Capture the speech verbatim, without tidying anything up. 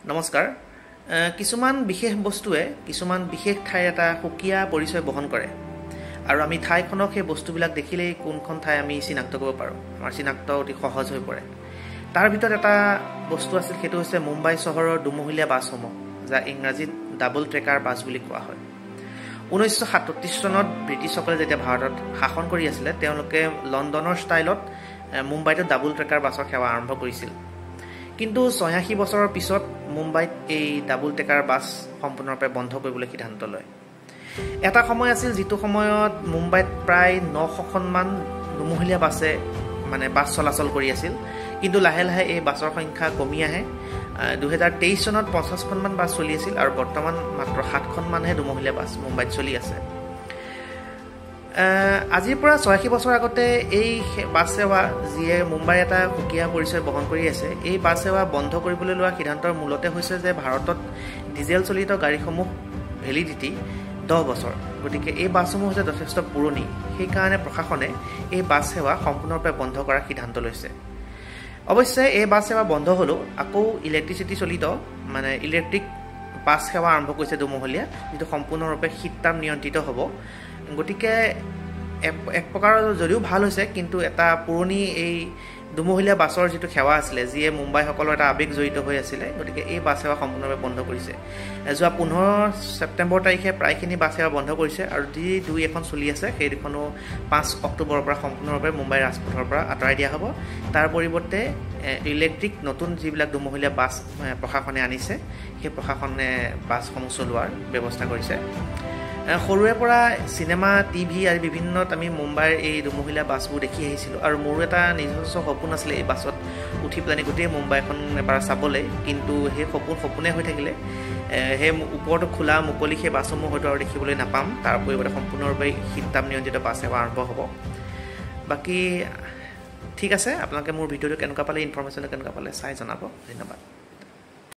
নমস্কাৰ কিছুমান বিশেষ বস্তুৱে কিছুমান বিশেষ ঠাইৰ এটা সুকীয়া পৰিচয় বহন কৰে আৰু আমি ঠাইখনক সেই বস্তুবিলাক দেখিলেই কোনখন ঠাই আমি চিনাক্ত কৰিব পাৰোঁ আমাৰ চিনাক্ত অতি সহজ হৈ পৰে তাৰ ভিতৰত এটা বস্তু আছিল সেইটো হৈছে মুম্বাই চহৰৰ দুমহলীয়া বাছসমূহ যা ইংৰাজীত ডাবল ট্ৰেকাৰ বাছ বুলি কোৱা হয় ঊনৈছশ সাতত্ৰিছ চনত ব্ৰিটিছসকলে যেতিয়া ভাৰতত শাসন কৰি আছিল তেওঁলোকে লণ্ডনৰ ষ্টাইলত মুম্বাইত ডাবল ট্ৰেকাৰ বাছৰ সেৱা আৰম্ভ কৰিছিল কিন্তু ছয়াশী বছৰৰ পিছত মুম্বাইত এই ডাবল ট্ৰেকাৰ বাছ সম্পূৰ্ণৰূপে বন্ধ কৰিবলৈ সিদ্ধান্ত লয় এটা সময় আছিল যেটো সময়ত মুম্বাইত প্ৰায় নশখনমান দুমহলীয়া বাছে মানে বাছ চলাচল কৰি আছিল কিন্তু লাহে লাহে এই বাছৰ সংখ্যা কমি আহে দুই হাজাৰ তেইছ চনত পঞ্চাছখনমান বাছ চলি আছিল আৰু বৰ্তমান মাত্ৰ সাতখনমানহে দুমহলীয়া বাছ মুম্বাইত চলি আছে আজিৰ পৰা ছয়াশী বছৰ আগতে এই বাছ সেৱা যিয়ে মুম্বাইৰ এটা সুকীয়া পৰিচয় বহন কৰি আছে এই বাছ সেৱা বন্ধ কৰিবলৈ লোৱা সিদ্ধান্তৰ মূলতে হৈছে যে ভাৰতত ডিজেল চলিত গাড়ীসমূহ ভেলিডিটি দহ বছৰ গতিকে এই বাছসমূহ হৈছে যথেষ্ট পুৰণি সেইকাৰণে প্ৰশাসনে এই বাছ সেৱা সম্পূৰ্ণৰূপে বন্ধ কৰাৰ সিদ্ধান্ত লৈছে অৱশ্যে এই বাছ সেৱা বন্ধ হ'লেও আকৌ ইলেক্ট্ৰিচিটি চলিত মানে ইলেক্ট্ৰিক বাছ সেৱা আৰম্ভ কৰিছে দুমহলীয়া যিটো সম্পূৰ্ণৰূপে শীততাপ নিয়ন্ত্ৰিত হ'ব গতিকে এক প্ৰকাৰৰ যদিও ভাল হৈছে কিন্তু এটা পুৰণি এই দুমহলীয়া বাছৰ যিটো সেৱা আছিলে যিয়ে মুম্বাইসকলৰ এটা আৱেগ জড়িত হৈ আছিলে গতিকে এই বাছ সেৱা সম্পূৰ্ণৰূপে বন্ধ কৰিছে যোৱা পোন্ধৰ ছেপ্টেম্বৰ তাৰিখে প্ৰায়খিনি বাছ সেৱা বন্ধ কৰিছে আৰু যি দুই এখন চলি আছে সেই দুখনো পাঁচ অক্টোবৰৰ পৰা সম্পূৰ্ণৰূপে মুম্বাই ৰাজপথৰ পৰা আঁতৰাই দিয়া হ'ব তাৰ পৰিৱৰ্তে ইলেক্ট্ৰিক নতুন যিবিলাক দুমহলীয়া বাছ প্ৰশাসনে আনিছে সেই প্ৰশাসনে বাছসমূহ চলোৱাৰ ব্যৱস্থা কৰিছে সৰুৰে পৰা চিনেমা টিভি আৰু বিভিন্নত আমি মুম্বাইৰ এই দুমহলীয়া বাছবোৰ দেখি আহিছিলোঁ আৰু মোৰো এটা নিজস্ব সপোন আছিলে এই বাছত উঠি পেলাই গোটেই মুম্বাইখন এবাৰ চাবলৈ কিন্তু সেই সপোন সপোনে হৈ থাকিলে সেই ওপৰতো খোলা মুকলি সেই বাছসমূহ হয়তো আৰু দেখিবলৈ নাপাম তাৰ পৰিৱৰ্তে সম্পূৰ্ণৰূপে শীততাপ নিয়ন্ত্ৰিত বাছ সেৱা আৰম্ভ হ'ব বাকী ঠিক আছে আপোনালোকে মোৰ ভিডিঅ'টো কেনেকুৱা পালে ইনফৰমেশ্যনটো কেনেকুৱা পালে চাই জনাব ধন্যবাদ